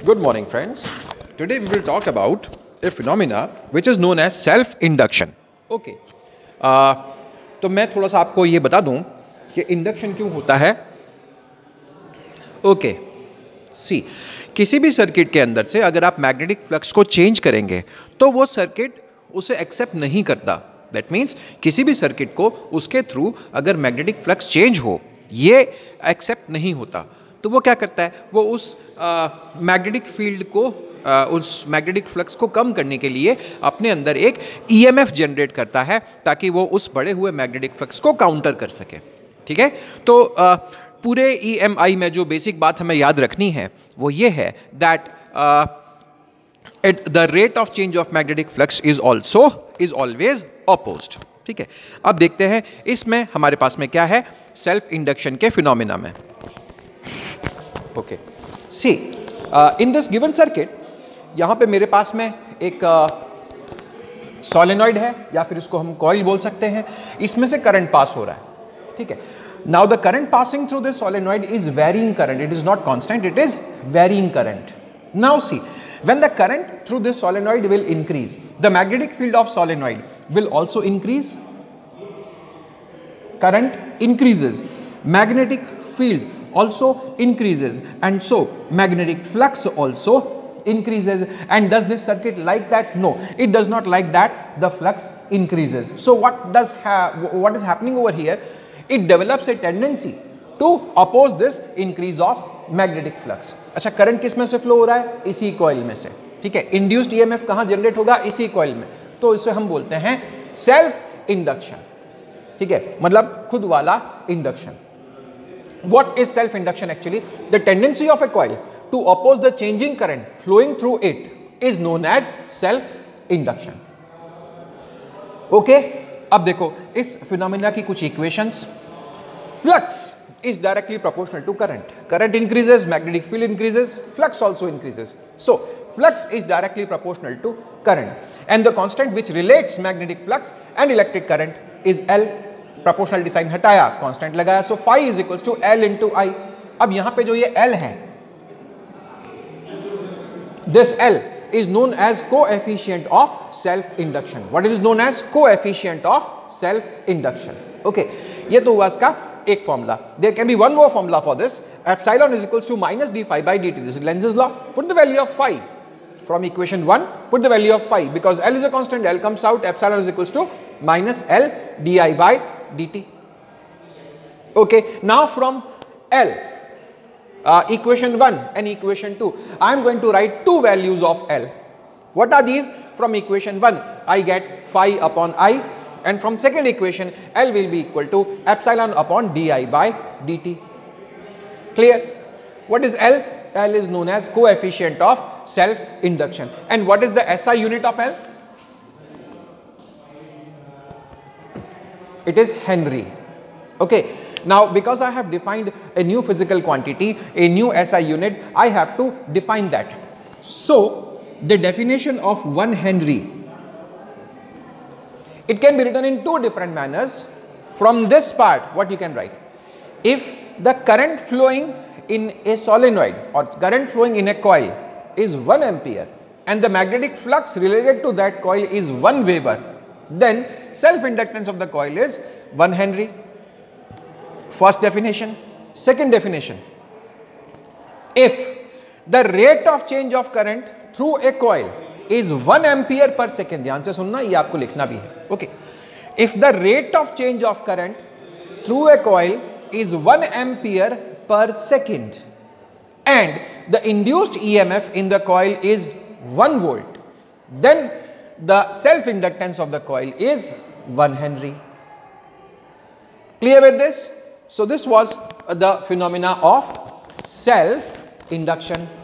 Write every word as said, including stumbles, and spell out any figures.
Good morning, friends. Today we will talk about a phenomena which is known as self-induction. Okay. Uh, तो मैं थोड़ा सा आपको ये बता दूं कि इंडक्शन क्यों होता है. ओके सी किसी भी सर्किट के अंदर से अगर आप मैग्नेटिक फ्लक्स को चेंज करेंगे तो वो सर्किट उसे एक्सेप्ट नहीं करता. दैट मीन्स किसी भी सर्किट को उसके थ्रू अगर मैग्नेटिक फ्लक्स चेंज हो ये एक्सेप्ट नहीं होता. तो वो क्या करता है, वो उस मैग्नेटिक फील्ड को आ, उस मैग्नेटिक फ्लक्स को कम करने के लिए अपने अंदर एक ईएमएफ जनरेट करता है ताकि वो उस बढ़े हुए मैग्नेटिक फ्लक्स को काउंटर कर सके. ठीक है. तो आ, पूरे ईएमआई में जो बेसिक बात हमें याद रखनी है वो ये है that at the rate of change of magnetic flux is also is always opposed. ठीक है. अब देखते हैं इसमें हमारे पास में क्या है सेल्फ इंडक्शन के फिनोमिना में. Okay see in this given circuit यहाँ पे मेरे पास में एक सोलेनॉइड uh, है या फिर इसको हम कॉइल बोल सकते हैं. इसमें से करंट पास हो रहा है. ठीक है. Now the current passing through this solenoid is varying current. It is not constant, it is varying current. Now see when the current through this solenoid will increase, the magnetic field of solenoid will also increase. Current increases, magnetic field also increases, and so magnetic flux also increases. And does this circuit like that? No, it does not like that. The flux increases. So what does ha- what is happening over here? It develops a tendency to oppose this increase of magnetic flux. अच्छा, current किस में से flow हो रहा है? इसी coil में से. ठीक है. इंड्यूस्ड ईएमएफ कहाँ जनरेट होगा? इसी कॉइल में. तो इसे हम बोलते हैं सेल्फ इंडक्शन. ठीक है, मतलब खुद वाला induction. What is self induction actually? The tendency of a coil to oppose the changing current flowing through it is known as self induction. Okay, अब देखो इस फिनोमिना की कुछ equations. Flux is directly proportional to current. Current increases, magnetic field increases, flux also increases. So flux is directly proportional to current, and the constant which relates magnetic flux and electric current is L. Proportionality sign हटाया, constant लगाया, so phi is equals to L into I. अब यहाँ पे जो ये L है, this L is known as coefficient of self induction. What is known as coefficient of self induction? Okay, ये तो हुआ इसका एक formula. There can be one more formula for this. Epsilon is equals to minus d phi by dt. This is Lenz's law. Put the value of phi from equation one. Put the value of phi because L is a constant. L comes out. Epsilon is equals to minus L di by dt. Okay. Now from L, uh, equation one and equation two, I am going to write two values of L. What are these? From equation one, I get phi upon I. And from second equation, L will be equal to epsilon upon di by dt. Clear? What is L? L is known as coefficient of self-induction. And what is the S I unit of L? It is Henry. Okay. Now, because I have defined a new physical quantity, a new S I unit, I have to define that. So, the definition of one Henry, it can be written in two different manners. From this part, what you can write? If the current flowing in a solenoid or current flowing in a coil is one ampere and the magnetic flux related to that coil is one Weber, then self-inductance of the coil is one Henry. First definition. Second definition. If the rate of change of current through a coil is one ampere per second, ध्यान से सुनना, ये आपको लिखना भी है. Okay. If the rate of change of current through a coil is one ampere per second and the induced E M F in the coil is one volt, then the self inductance of the coil is one Henry. Clear with this? So this was the phenomena of self induction.